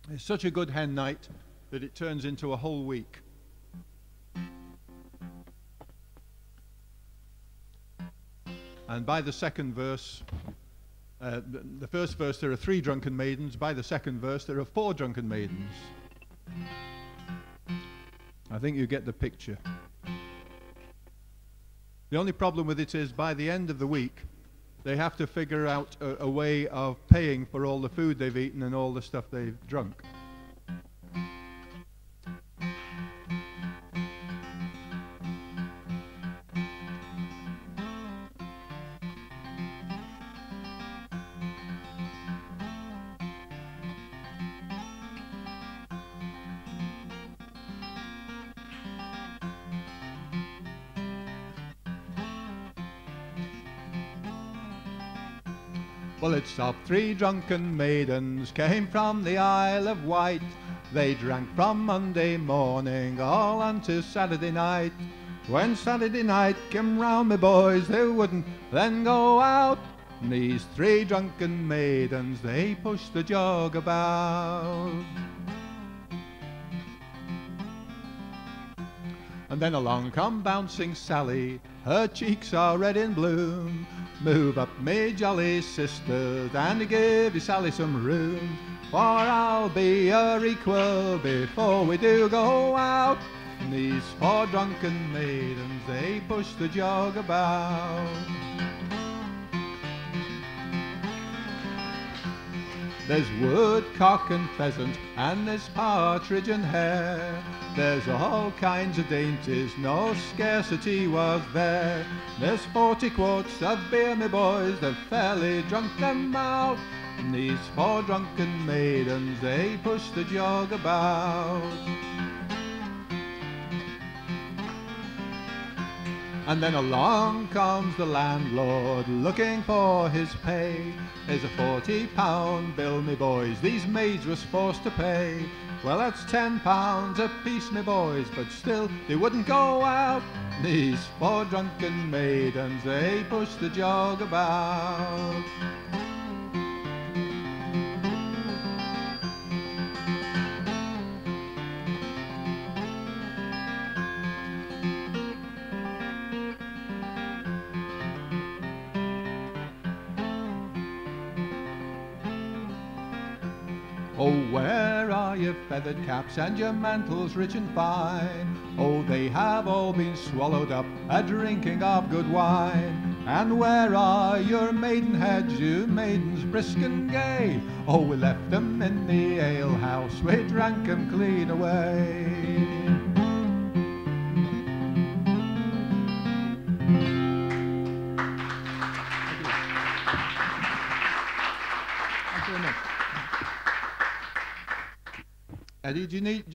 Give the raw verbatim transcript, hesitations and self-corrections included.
It's such a good hen night that it turns into a whole week. And by the second verse, uh, the, the first verse there are three drunken maidens. By the second verse there are four drunken maidens. I think you get the picture. The only problem with it is by the end of the week they have to figure out a, a way of paying for all the food they've eaten and all the stuff they've drunk. Well, it's of three drunken maidens came from the Isle of Wight. They drank from Monday morning all unto Saturday night. When Saturday night came round, my boys, they wouldn't then go out. And these three drunken maidens, they pushed the jug about. And then along come bouncing Sally, her cheeks are red in bloom. Move up, me jolly sisters, and give you Sally some room. For I'll be her equal before we do go out. And these four drunken maidens, they push the jug about. There's woodcock and pheasant, and there's partridge and hare. There's all kinds of dainties, no scarcity was there. There's forty quarts of beer, me boys, they've fairly drunk them out. And these four drunken maidens, they push the jug about. And then along comes the landlord, looking for his pay. Here's a forty pound bill, me boys, these maids was forced to pay. Well, that's ten pounds a piece, me boys, but still they wouldn't go out. These four drunken maidens, they push the jug about. Oh, where are your feathered caps and your mantles rich and fine? Oh, they have all been swallowed up a-drinking of good wine. And where are your maidenheads, you maidens brisk and gay? Oh, we left them in the alehouse, we drank them clean away. Eddie, do you need